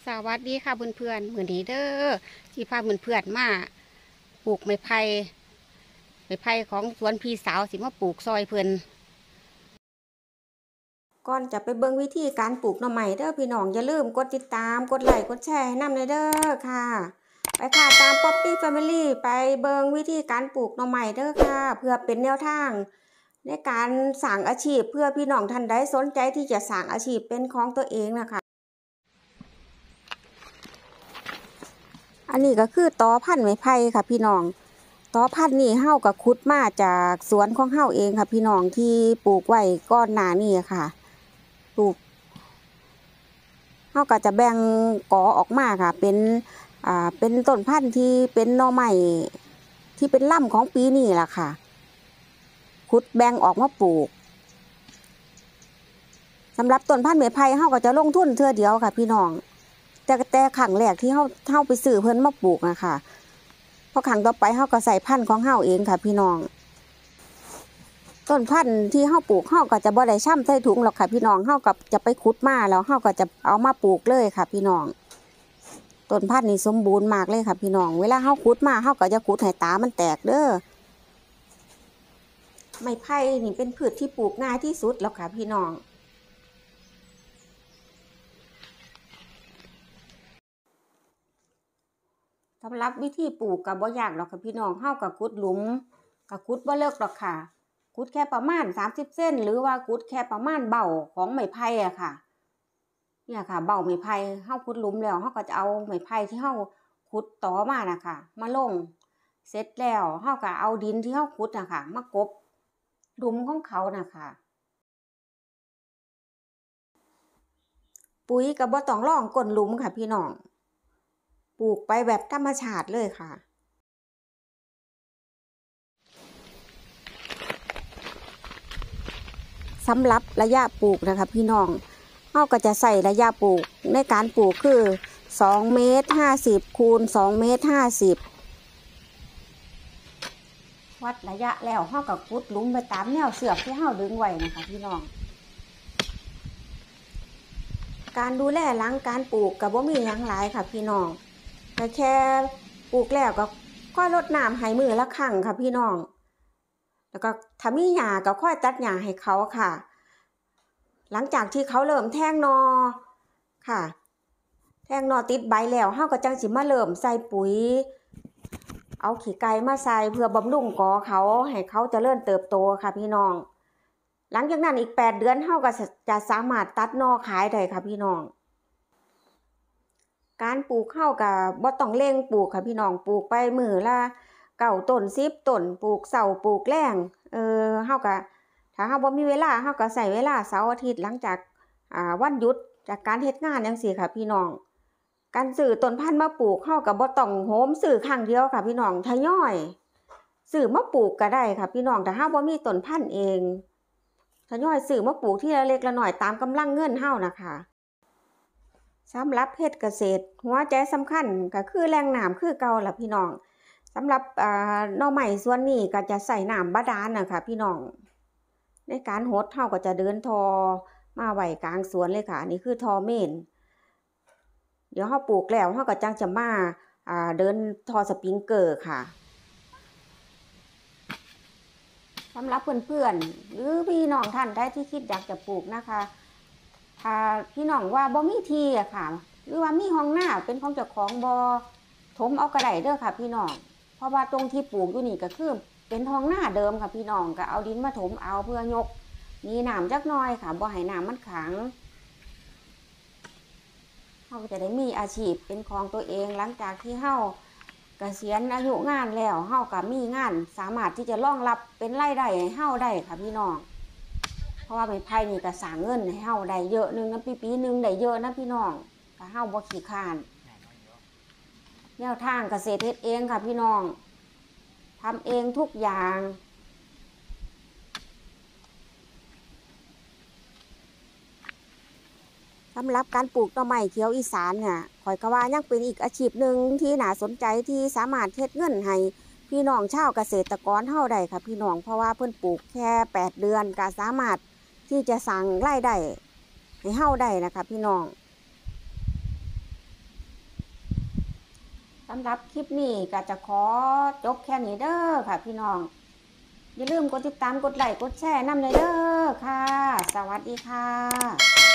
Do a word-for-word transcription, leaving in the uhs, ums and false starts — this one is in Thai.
สวัสดีค่ะเพื่อนๆมื้อนี้เด้อที่พาเพื่อนๆมาปลูกไม้ไผ่ไม้ไผ่ของสวนพี่สาวสิมาปลูกซอยเพื่อนก่อนจะไปเบิ่งวิธีการปลูกหน่อไม้เด้อพี่น้องอย่าลืมกดติดตามกดไลค์กดแชร์ให้นำเลยเด้อค่ะไปค่ะตาม Poppy Family ไปเบิ่งวิธีการปลูกหน่อไม้เด้อค่ะเพื่อเป็นแนวทางในการสร้างอาชีพเพื่อพี่น้องท่านใดสนใจที่จะสร้างอาชีพเป็นของตัวเองนะคะอันนี้ก็คือตอพันธุ์ไม้ไผ่ค่ะพี่น้องตอพันธุ์นี่เฮาก็ขุดมาจากสวนของเฮาเองค่ะพี่น้องที่ปลูกไว้ก่อนหน้านี้ค่ะปลูกเฮาก็จะแบ่งกอออกมาค่ะเป็นอ่าเป็นต้นพันธุ์ที่เป็นหน่อไม้ที่เป็นล่ำของปีนี้ล่ะค่ะขุดแบ่งออกมาปลูกสำหรับต้นพันธุ์ไม้ไผ่เฮาก็จะลงทุนเทื่อเดียวค่ะพี่น้องแต่แต่ครั้งแรกที่เฮาเฮาไปซื้อเพิ่นมาปลูกนะคะพอครั้งต่อไปเฮาก็ใส่พันธุ์ของเฮาเองค่ะพี่น้องต้นพันธุ์ที่เฮาปลูกเฮาก็จะบ่ได้ช่ำใส่ถุงหรอกค่ะพี่น้องเฮาก็จะไปขุดมาแล้วเฮาก็จะเอามาปลูกเลยค่ะพี่น้องต้นพันธุ์นี่สมบูรณ์มากเลยค่ะพี่น้องเวลาเฮาขุดมาเฮาก็จะขุดให้ตามันแตกเด้อไม้ไผ่นี่เป็นพืชที่ปลูกง่ายที่สุดแล้วค่ะพี่น้องสำหรับวิธีปลูกก็บ่ยากหรอกค่ะพี่น้องเฮาก็ขุดหลุมก็ขุดบ่เลิกหรอกค่ะขุดแค่ประมาณสามสิบเซนหรือว่าขุดแค่ประมาณเบ้าของไม้ไผ่อะค่ะเนี่ยค่ะเบ้าไม้ไผ่เฮาขุดหลุมแล้วเฮาก็จะเอาไม้ไผ่ที่เฮาขุดตอมาน่ะค่ะมาลงเสร็จแล้วเฮาก็เอาดินที่เฮาขุดน่ะค่ะมากบหลุมของเขาน่ะค่ะปุ๋ยก็บ่ต้องรองก้นหลุมค่ะพี่น้องปลูกไปแบบธรรมชาติเลยค่ะสำหรับระยะปลูกนะคะพี่น้องเฮาก็จะใส่ระยะปลูกในการปลูกคือสองเมตรห้าสิบคูณสองเมตรห้าสิบวัดระยะแล้วเฮาก็ขุดหลุมไปตามแนวเสือกที่เฮาดึงไว้นะคะพี่น้องการดูแลหลังการปลูกก็บ่มีหยังหลายค่ะพี่น้องก็แค่ปลูกแล้วก็ค่อยรดน้ำให้มื้อละครั้งค่ะพี่น้องแล้วก็ถ้ามีหญ้าก็ค่อยตัดหญ้าให้เขาค่ะหลังจากที่เขาเริ่มแทงนอค่ะแทงนอติดใบแล้วเฮาก็จังสิมาเริ่มใส่ปุ๋ยเอาขี้ไก่มาใส่เพื่อบำรุงกอเขาให้เขาเจริญเติบโตค่ะพี่น้องหลังจากนั้นอีกแปดเดือนเฮาก็จะสามารถตัดนอขายได้ค่ะพี่น้องการปลูกเฮาก็บ่ต้องเร่งปลูกค่ะพี่น้องปลูกไปมื้อละเก้าต้นสิบต้นปลูกเช้าปลูกแลงเออเฮาก็ถ้าเฮาบ่มีเวลาเฮาก็ใช้เวลาเสาร์อาทิตย์หลังจากอ่าวันหยุดจากการเฮ็ดงานจังซี่ค่ะพี่น้องการซื้อต้นพันธุ์มาปลูกเฮาก็บ่ต้องโหมซื้อครั้งเดียวค่ะพี่น้องทยอยซื้อมาปลูกก็ได้ค่ะพี่น้องถ้าเฮาบ่มีต้นพันธุ์เองทยอยซื้อมาปลูกทีละเล็กละน้อยตามกำลังเงินเฮานะคะสำหรับเฮ็ดเกษตรหัวใจสำคัญก็คือแหล่งน้ำคือเก่าล่ะพี่น้องสำหรับอ่าหน่อไม้ส่วนนี้ก็จะใส่น้ำบาดาลน่ะค่ะพี่น้องในการหดเฮาก็จะเดินทอมาไว้กลางสวนเลยค่ะนี่คือทอเมนเดี๋ยวเฮาปลูกแล้วเฮาก็จังจะมาอ่าเดินทอสปริงเกอร์ค่ะสำหรับเพื่อนๆหรือพี่น้องท่านใดที่คิดอยากจะปลูกนะคะถ้าพี่น้องว่าบ่มีที่อะค่ะหรือว่ามีห้องน้าเป็นของเจ้าของบ่ถมเอากระไดเด้อค่ะพี่น้องเพราะว่าตรงที่ปลูกอยู่นี่ก็คือเป็นห้องน้าเดิมค่ะพี่น้องก็เอาดินมาถมเอาเพื่อยกมีน้ำจักหน่อยค่ะบ่ให้น้ำมันขังเฮาก็จะได้มีอาชีพเป็นของตัวเองหลังจากที่เฮาเกษียณอายุงานแล้วเฮาก็มีงานสามารถที่จะรองรับเป็นรายได้ให้เฮาได้ค่ะพี่น้องเพราะว่าไม้ไผ่นี่ก็สร้างเงินให้เฮาได้เยอะนึงนะปีปีนึงได้เยอะนะพี่น้องถ้าเฮาบ่ขี้คร้านแนวทางเกษตรเฮ็ดเองค่ะพี่น้องทำเองทุกอย่างสำหรับการปลูกหน่อไม้เขียวอีสานเนี่ยข้อยก็ว่ายังเป็นอีกอาชีพหนึ่งที่น่าสนใจที่สามารถเฮ็ดเงินให้พี่น้องชาวเกษตรกรเฮาได้ค่ะพี่น้องเพราะว่าเพิ่นปลูกแค่แปดเดือนก็สามารถที่จะสร้างรายได้ให้เฮาได้นะคะพี่น้องสำหรับคลิปนี้ก็จะขอจบแค่นี้เด้อค่ะพี่น้องอย่าลืมกดติดตามกดไลค์กดแชร์นำเลยเด้อค่ะสวัสดีค่ะ